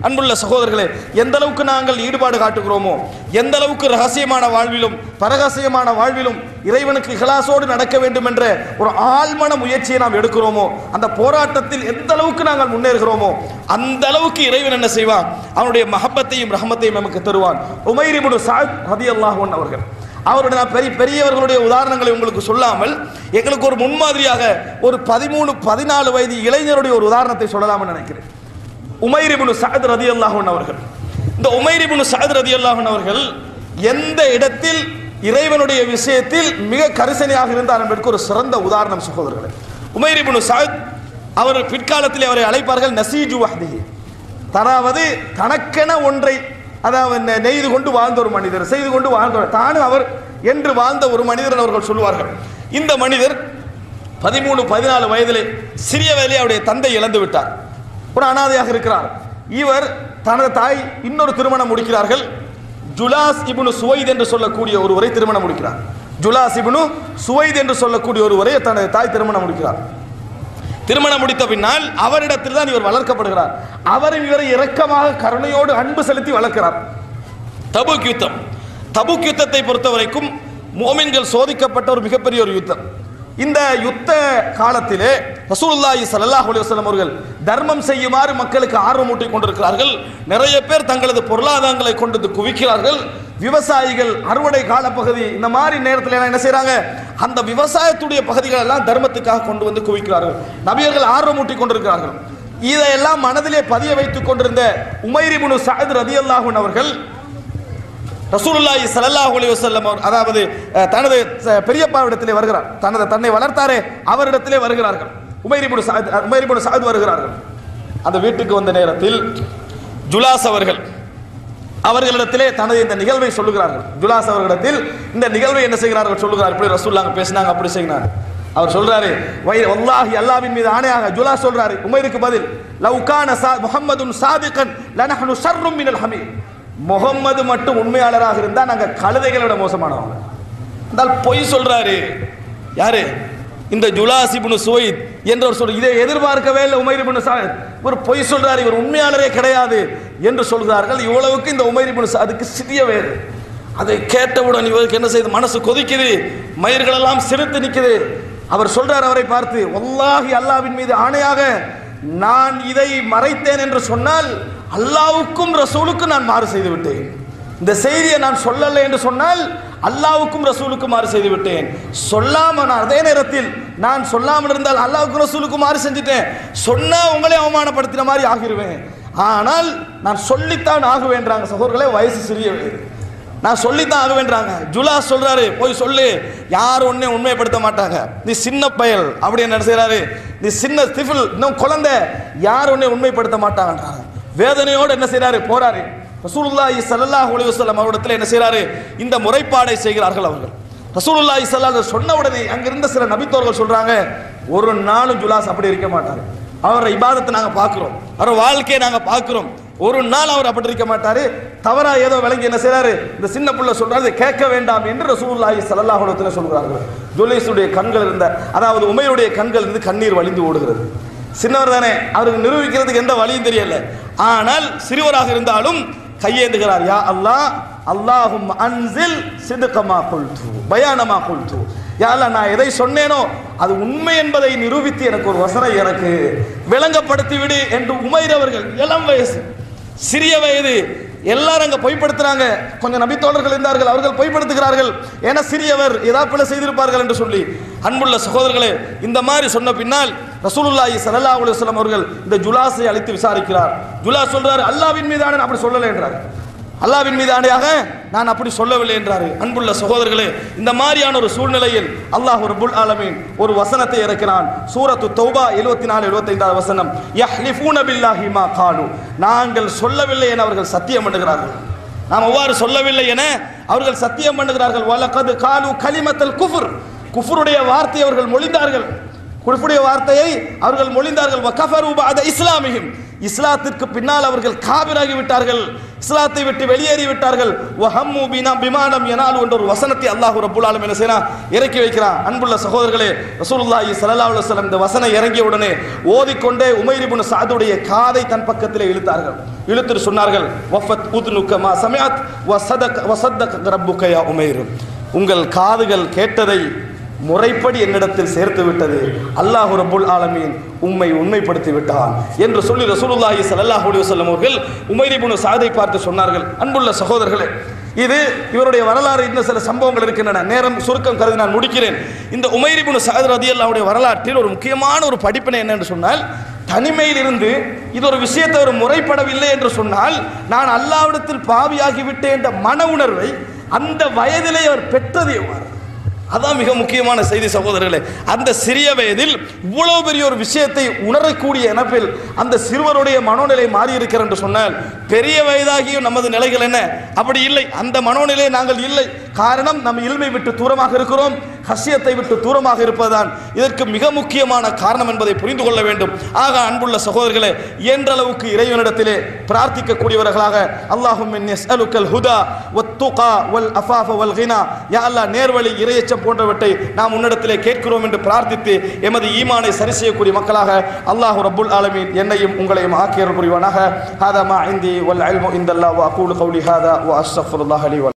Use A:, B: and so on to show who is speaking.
A: அன்புள்ள சகோதரர்களே, எந்த அளவுக்கு நாங்கள் ஈடுபாடு காட்டுகிறோமோ, எந்த அளவுக்கு ரகசியமான வாழ்விலும் பரகசியமான வாழ்விலும் இறைவனுக்கு இஹ்லாஸோடு நடக்க வேண்டும் என்ற ஒரு ஆழ்மன முயற்சியை நாம் எடுக்கிறோமோ, அந்த போராட்டத்தில் எந்த அளவுக்கு நாங்கள் முன்னேறுகிறோமோ அந்த அளவுக்கு இறைவன் என்ன செய்வான், அவனுடைய மஹப்பத்தையும் ரஹமத்தையும் நமக்கு தருவான். உமைர் இப்னு சஅத் ரலியல்லாஹு அன்ஹு அவர்கள், அவருடைய பெரியவர்களுடைய உதாரணங்களை உங்களுக்கு சொல்லாமல் எங்களுக்கு ஒரு முன்மாதிரியாக ஒரு 13-14 வயது இளைஞருடைய ஒரு உதாரணத்தை சொல்லலாம்னு நினைக்கிறேன். உமைர் இப்னு சஅத் ரலியல்லாஹு அன்ஹு அவர்கள், இந்த உமைர் இப்னு சஅத் ரலியல்லாஹு அன்ஹு அவர்கள் எந்த இடத்தில் இறைவனுடைய விஷயத்தில் மிக கரிசனையாக இருந்தார் என்பதற்கு ஒரு சிறந்த உதாரணம் சகோதரர்களே. உமைர் இப்னு சஅத் அவர் பிற்காலத்தில் அவரை அழைப்பார்கள் நசீஜு வஹ்திஹி, அதாவது தனக்கென ஒன்றை அதாவது நெய்து கொண்டு வாழ்ந்த ஒரு மனிதர், செய்து கொண்டு வாழ்ந்த தானும் அவர் என்று வாழ்ந்த ஒரு மனிதர் அவர்கள் சொல்லுவார்கள். இந்த மனிதர் 13-14 வயதிலே சிறிய வயதிலே அவருடைய தந்தை இழந்து விட்டார், ஒரு அனாதையாக இருக்கிறார். இவர் தனது தாய் இன்னொரு திருமணம் முடிக்கிறார்கள். ஜுலாஸ் இப்னு சுவைத் என்று சொல்லக்கூடிய ஒருவரை திருமணம் முடிக்கிறார். ஜுலாஸ் இப்னு சுவைத் என்று சொல்லக்கூடிய ஒருவரை தனது தாய் திருமணம் முடிக்கிறார். திருமணம் முடித்த பின்னால் அவரிடத்தில் தான் இவர் வளர்க்கப்படுகிறார். அவரும் இவரை இரக்கமாக கருணையோடு அன்பு செலுத்தி வளர்க்கிறார். தபூக் யுத்தம், தபூக் யுத்தத்தை பொறுத்த வரைக்கும் மோமின்கள் சோதிக்கப்பட்ட ஒரு மிகப்பெரிய ஒரு யுத்தம். இந்த யுத்த காலத்திலே ரசூலுல்லாஹி ஸல்லல்லாஹு அலைஹி வஸல்லம் அவர்கள் தர்மம் செய்யுமாறு மக்களுக்கு ஆர்வமூட்டி கொண்டிருக்கிறார்கள். நிறைய பேர் தங்களது பொருளாதாரங்களை கொண்டு குவிக்கிறார்கள். விவசாயிகள் அறுவடை காலப்பகுதி இந்த மாதிரி நேரத்தில் என்ன செய்யறாங்க, அந்த விவசாயத்துடைய பகுதிகள் எல்லாம் தர்மத்துக்காக கொண்டு வந்து குவிக்கிறார்கள். நபியர்கள் ஆர்வமூட்டி கொண்டிருக்கிறார்கள். இதையெல்லாம் மனதிலே பதிய வைத்துக் கொண்டிருந்த உமைர் இப்னு சஅத் ரலியல்லாஹு அன்ஹு அவர்கள் ரசூலுல்லாஹி ஸல்லல்லாஹு அலைஹி வஸல்லம் அதாவது தனது பெரியப்பாவிடத்திலே வருகிறார். தன்னை வளர்த்தாரே அவரிடத்திலே வருகிறார்கள். உமைர் இப்னு சஅத் வருகிறார்கள். அந்த வீட்டுக்கு வந்த நேரத்தில் ஜுலாஸ் அவர்களிடத்திலே தனது இந்த நிகழ்வை சொல்லுகிறார்கள். ஜுலாஸ் அவர்களிடத்தில் இந்த நிகழ்வை என்ன செய்கிறார்கள் சொல்லுகிறார். இப்படி ரசூலுல்லாஹ் பேசினாங்க, அப்படி செய்யினார். அவர் சொல்றாரு, வல்லாஹி அல்லாஹ்வின் மீது ஆணையாக, ஜுலாஸ் சொல்றாரு உமைருக்கு பதில், லவ் கான முஹம்மதுன் சாதிகன் லனஹ்னு ஷர்ரும் மினல் ஹமீர், முகம்மது மட்டும் உண்மையாளராக இருந்தா நாங்க கழுதைகளை விட மோசமானவங்க. என்றால் பொய் சொல்றாரு. யாரு? இந்த ஜுலாஸ் இப்னு சுவைத் என்றவர் சொல்ற, இதை எதிர்பார்க்கவே இல்லை உமைர் இப்னு சஅத், ஒரு பொய் சொல்றாரு, இவர் உண்மையாளரே கிடையாது என்று சொல்கிறார்கள். இவ்வளவுக்கு இந்த உமைர் இப்னு சஅதுக்கு சிறிய வயது. அதை கேட்டவுடன் இவருக்கு என்ன செய்து, மனசு கொதிக்குது, மயிர்கள் எல்லாம் சிரித்து நிற்குது. அவர் சொல்றார் அவரை பார்த்து, வல்லாஹி அல்லாஹ்வின் மீது ஆணையாக நான் இதை மறைத்தேன் என்று சொன்னால் அல்லாஹ்வுக்கும் ரசூலுக்கும் நான் மாறு செய்து விட்டேன். இந்த செய்தியை நான் சொல்லலை என்று சொன்னால் அல்லாஹ்வுக்கும் ரசூலுக்கும் மாறு செய்து விட்டேன். சொல்லாமல் அதே நேரத்தில் நான் சொல்லாமல் இருந்தால் அல்லாஹ்வுக்கும் ரசூலுக்கும் மாறு செஞ்சுட்டேன். சொன்னா உங்களே அவமானப்படுத்தின மாதிரி ஆகிருவேன். ஆனால் நான் சொல்லித்தான் ஆகுவேன்றாங்க சகோதரர்களே. வயசு சிறிய வயது, நான் சொல்லித்தான் ஆகுவேன்றாங்க. ஜுலாஸ் சொல்றாரு, போய் சொல்லு, யாரும் ஒன்னே உண்மைப்படுத்த மாட்டாங்க, நீ சின்ன பயல் அப்படின்னு என்ன செய்யறாரு, நீ சின்ன திஃபில், இன்னும் குழந்தை, யாரும் ஒன்னே உண்மைப்படுத்த மாட்டாங்கன்றாங்க. வேதனையோடு என்ன செய்யறாரு, போறாரு. ரசூலுல்லாஹி ஸல்லல்லாஹு அலைஹி வஸல்லம் அவரிடத்தில் என்ன செய்யறாரு, இந்த முறைப்பாடை செய்கிறார்கள் அவர்கள். ரசூலுல்லாஹி ஸல்லல்லாஹு அலைஹி சொன்ன உடனே அங்கிருந்த சில நபித்தோர்கள் சொல்றாங்க, ஒரு நாளும் ஜுலாஸ் அப்படி இருக்க மாட்டாரு, அவரை இபாதத்தை நாங்க பார்க்கிறோம், அவர் வாழ்க்கையை நாங்க பார்க்கிறோம், ஒரு நாள் அவர் அப்படி இருக்க மாட்டாரு. தவறா ஏதோ விளங்கி என்ன செய்யறாரு, இந்த சின்ன புள்ள சொல்றாரு கேட்க வேண்டாம் என்று ரசூலுல்லாஹி ஸல்லல்லாஹு அலைஹி வஸல்லம் சொல்கிறார்கள். ஜுலைஸுடைய கண்கள் இருந்த, அதாவது உமையுடைய கண்கள் இருந்து கண்ணீர் வழிந்து ஓடுகிறது. சின்னவர் தானே, அவருக்கு நிரூபிக்கிறதுக்கு எந்த வழியும் தெரியல. ஆனால் சிறுவராக இருந்தாலும் கையேந்துகிறார், யா அல்லாஹ், அல்லாஹும் அன்சில் சிதுகமா குல்து பயானமா குல்து, யா அல்லாஹ் நான் எதை சொன்னேனோ அது உண்மை என்பதை நிரூபித்து எனக்கு ஒரு வசனம் எனக்கு விளங்கப்படுத்தி விடு என்று உமைர் அவர்கள், இளம் வயசு, சிறிய வயது, எல்லாரும் அங்க பொய்ப்படுத்துறாங்க. கொஞ்சம் நபித்தோழர்கள் இருந்தார்கள், அவர்கள் பொய்ப்படுத்துகிறார்கள், ஏன்னா சிறியவர் ஏதாவது பிழை செய்திருப்பார்கள் என்று சொல்லி. அன்புள்ள சகோதரர்களே, இந்த மாதிரி சொன்ன பின்னால் ரசூலுல்லாஹி ஸல்லல்லாஹு அலைஹி வஸல்லம் அவர்கள் இந்த ஜுலாஸை அழைத்து விசாரிக்கிறார். ஜுலாஸ் சொல்றாரு, அல்லாஹ்வின் மீதான நான் அப்படி சொல்லலை என்றார். அல்லாஹ்வின் மீதானையாக நான் அப்படி சொல்லவில்லை என்றாரு. அன்புள்ள சகோதரர்களே, இந்த மாதிரியான ஒரு சூழ்நிலையில் அல்லாஹ் ரப்புல் ஆலமீன் ஒரு வசனத்தை இறக்கினான். சூரத்து தௌபா 74-75 வசனம், யஹ்லிஃபூன பில்லாஹி மா காலு, நாங்கள் சொல்லவில்லை என அவர்கள் சத்தியம் பண்ணுகிறார்கள். நாம் அவ்வாறு சொல்லவில்லை என அவர்கள் சத்தியம் பண்ணுகிறார்கள். வலகத் காலு கலிமத்தல் குஃப்ர், குஃப்ருடைய வார்த்தை அவர்கள் மொழிந்தார்கள். குஃப்ருடைய வார்த்தையை அவர்கள் மொழிந்தார்கள். வகஃபரு பஅத இஸ்லாமிஹிம், இஸ்லாத்திற்கு பின்னால் அவர்கள் காபிராகி விட்டார்கள், இஸ்லாத்தை விட்டு வெளியேறி விட்டார்கள். வஹம்மு பினா பிமானம் யனாலு என்ற ஒரு வசனத்தை அல்லாஹ் ரப்பல் ஆலமீன் என்ன செய்றான், இறக்கி வைக்கிறான். அன்புள்ள சகோதரர்களே, ரசூலுல்லாஹி ஸல்லல்லாஹு அலைஹி வஸல்லம் இந்த வசனம் இறங்கிய உடனே ஓதிக்கொண்டே உமைர் இப்னு சஅதுடைய காதை தன் பக்கத்திலே இழுத்தார்கள். இழுத்து சொன்னார்கள், வஃபத் உத்னுக மா சமிஅத் வஸதக ரப்புக யா உமைர், உங்கள் காதுகள் கேட்டதை முறைப்படி என்னிடத்தில் சேர்த்து விட்டது, அல்லாஹ் ரப்பல் ஆலமீன் உம்மை உண்மைப்படுத்தி விட்டான் என்று சொல்லி ரசூலுல்லாஹி ஸல்லல்லாஹு அலைஹி வஸல்லம் அவர்கள் உமைர் இப்னு சஅதை பார்த்து சொன்னார்கள். அன்புள்ள சகோதரர்களே, இது இவருடைய வரலாறு. இன்னும் சில சம்பவங்கள் இருக்கின்றன, நேரம் சுருக்கம் கருதி நான் முடிக்கிறேன். இந்த உமைர் இப்னு சஅத் ரலியல்லாஹு அன்ஹு வரலாற்றில் ஒரு முக்கியமான ஒரு படிப்பினை என்னென்று சொன்னால், தனிமையில் இருந்து இது ஒரு விஷயத்தை ஒரு முறைப்படவில்லை என்று சொன்னால் நான் அல்லாஹ்விடத்தில் பாவியாகிவிட்டேன் என்ற மன உணர்வை அந்த வயதிலே அவர் பெற்றது எவ்வாறு? அதான் மிக முக்கியமான செய்தி சகோதரர்களே. அந்த சிறிய வயதில் இவ்வளவு பெரிய ஒரு விஷயத்தை உணரக்கூடிய இனப்பில் அந்த சிறுவருடைய மனோநிலை மாறி இருக்கிறது என்று சொன்னால், பெரிய வயதாகியும் நமது நிலைகள் என்ன அப்படி இல்லை, அந்த மனோநிலை நாங்கள் இல்லை. காரணம், நம்ம இல்மை விட்டு தூரமாக இருக்கிறோம், ஹஸ்யத்தை விட்டு தூரமாக இருப்பதுதான் இதற்கு மிக முக்கியமான காரணம் என்பதை புரிந்து கொள்ள வேண்டும். ஆக அன்புள்ள சகோதரர்களே, இயன்ற அளவுக்கு இறைவனிடத்திலே பிரார்த்திக்கக்கூடியவர்களாக, அல்லாஹும்ம இன்னி அஸ்அலுக்கல் ஹுதா வத்துகா வல் அஃபாஃப வல் கினா, யா அல்லாஹ் நேர்வழி இறையச்சம் போன்றவற்றை நாம் உன்னிடத்திலே கேட்கிறோம் என்று பிரார்த்தித்து எமது ஈமானை சரி செய்யக்கூடிய மக்களாக அல்லாஹ் ரப்புல் ஆலமீன் என்னையும் உங்களையும் ஆக்கியருள் புரிவானாக. ஹாதா மா இந்தி வல் இல்மு இந்தல்லாஹ் வ அகூலு கௌலி ஹாதா வ அஸ்தக்ஃபிருல்லாஹ் லி வ